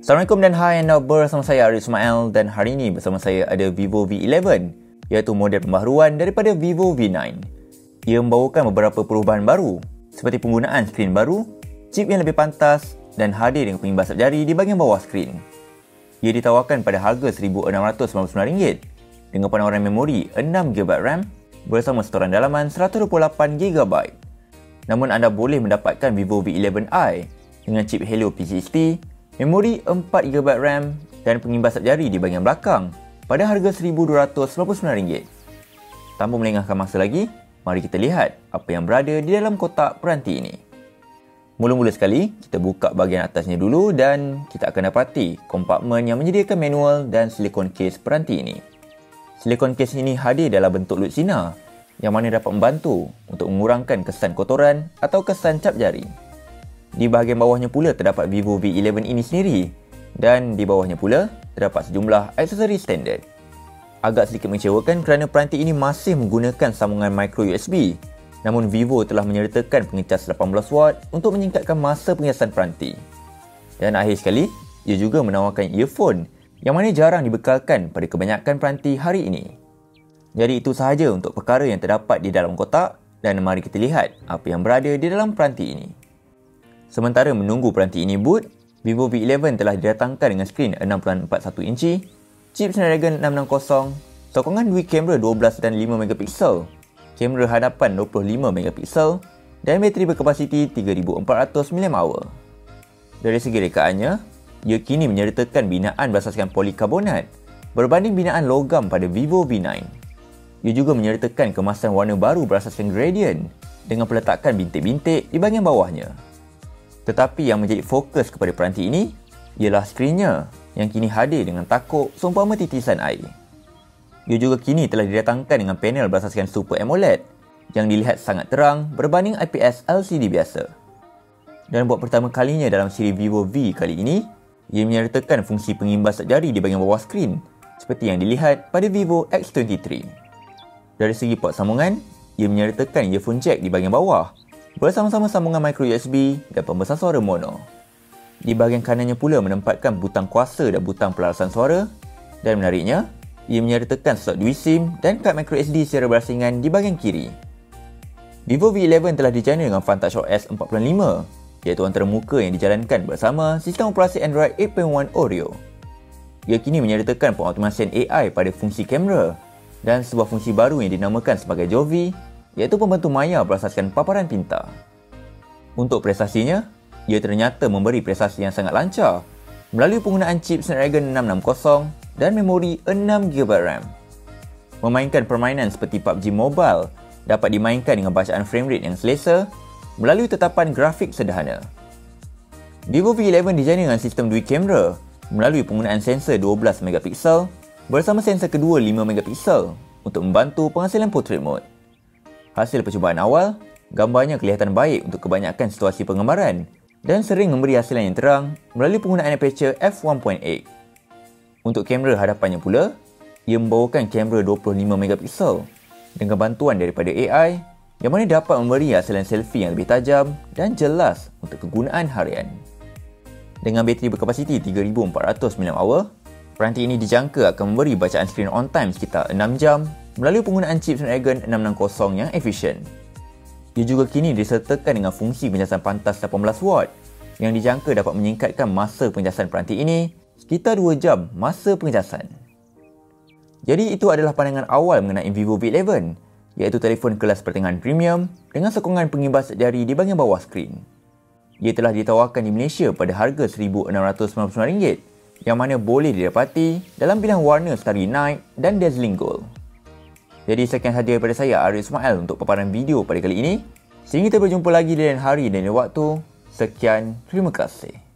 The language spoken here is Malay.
Assalamualaikum dan hai anda bersama saya Arif Ismail dan hari ini bersama saya ada Vivo V11 iaitu model pembaharuan daripada Vivo V9. Ia membawakan beberapa perubahan baru seperti penggunaan skrin baru, chip yang lebih pantas dan hadir dengan pengimbas asap jari di bahagian bawah skrin. Ia ditawarkan pada harga RM1,999 dengan penawaran memori 6GB RAM bersama storan dalaman 128GB. Namun anda boleh mendapatkan Vivo V11i dengan chip Helio P60, memori 4GB RAM dan pengimbas asap jari di bahagian belakang pada harga RM1,299. Tanpa melengahkan masa lagi, mari kita lihat apa yang berada di dalam kotak peranti ini. Mula-mula sekali, kita buka bahagian atasnya dulu dan kita akan dapati kompartmen yang menyediakan manual dan silikon case peranti ini. Silikon case ini hadir dalam bentuk lut sinar yang mana dapat membantu untuk mengurangkan kesan kotoran atau kesan cap jari. Di bahagian bawahnya pula terdapat Vivo V11 ini sendiri dan di bawahnya pula terdapat sejumlah aksesori standard. Agak sedikit mengecewakan kerana peranti ini masih menggunakan sambungan micro USB. Namun Vivo telah menyertakan pengecas 18W untuk menyingkatkan masa pengecasan peranti. Dan akhir sekali, ia juga menawarkan earphone yang mana jarang dibekalkan pada kebanyakan peranti hari ini. Jadi itu sahaja untuk perkara yang terdapat di dalam kotak dan mari kita lihat apa yang berada di dalam peranti ini. Sementara menunggu peranti ini boot, Vivo V11 telah didatangkan dengan skrin 6.41 inci, chip Snapdragon 660, sokongan dual kamera 12 dan 5MP, kamera hadapan 25MP dan bateri berkapasiti 3400mAh. Dari segi rekaannya, ia kini menyertakan binaan berasaskan polikarbonat berbanding binaan logam pada Vivo V9. Ia juga menyertakan kemasan warna baru berasaskan gradient dengan peletakan bintik-bintik di bahagian bawahnya. Tetapi yang menjadi fokus kepada peranti ini ialah skrinnya yang kini hadir dengan takuk seumpama titisan air. Ia juga kini telah didatangkan dengan panel berasaskan Super AMOLED yang dilihat sangat terang berbanding IPS LCD biasa. Dan buat pertama kalinya dalam siri Vivo V kali ini, ia menyertakan fungsi pengimbas asap jari di bahagian bawah skrin seperti yang dilihat pada Vivo X23. Dari segi port sambungan, ia menyertakan earphone jack di bahagian bawah bersama-sama sambungan micro USB dan pembesar suara mono. Di bahagian kanannya pula menempatkan butang kuasa dan butang pelarasan suara dan menariknya, ia menyertakan slot dual SIM dan kad microSD secara berasingan di bahagian kiri. Vivo V11 telah dijana dengan Funtouch OS 4.5 iaitu antara muka yang dijalankan bersama sistem operasi Android 8.1 Oreo. Ia kini menyertakan pengoptimasian AI pada fungsi kamera dan sebuah fungsi baru yang dinamakan sebagai Jovi iaitu pembantu maya berasaskan paparan pintar. Untuk prestasinya, ia ternyata memberi prestasi yang sangat lancar melalui penggunaan chip Snapdragon 660 dan memori 6GB RAM. Memainkan permainan seperti PUBG Mobile dapat dimainkan dengan bacaan frame rate yang selesa melalui tetapan grafik sederhana. Vivo V11 dijana dengan sistem dual kamera melalui penggunaan sensor 12MP bersama sensor kedua 5MP untuk membantu penghasilan portrait mode. Hasil percubaan awal, gambarnya kelihatan baik untuk kebanyakan situasi penggambaran dan sering memberi hasilan yang terang melalui penggunaan aperture f1.8. Untuk kamera hadapannya pula, ia membawakan kamera 25MP dengan bantuan daripada AI yang mana dapat memberi hasilan selfie yang lebih tajam dan jelas untuk kegunaan harian. Dengan bateri berkapasiti 3400mAh, peranti ini dijangka akan memberi bacaan screen on time sekitar 6 jam melalui penggunaan chip Snapdragon 660 yang efisien. Ia juga kini disertakan dengan fungsi pencasan pantas 18W yang dijangka dapat menyingkatkan masa pencasan peranti ini sekitar 2 jam masa pengecasan. Jadi itu adalah pandangan awal mengenai Vivo V11 iaitu telefon kelas pertengahan premium dengan sokongan pengimbas asap jari di bahagian bawah skrin. Ia telah ditawarkan di Malaysia pada harga RM1,699 yang mana boleh didapati dalam pilihan warna Starry Night dan Dazzling Gold. Jadi sekian sahaja daripada saya Arif Ismail untuk paparan video pada kali ini. Sehingga kita berjumpa lagi di lain hari dan lain waktu. Sekian, terima kasih.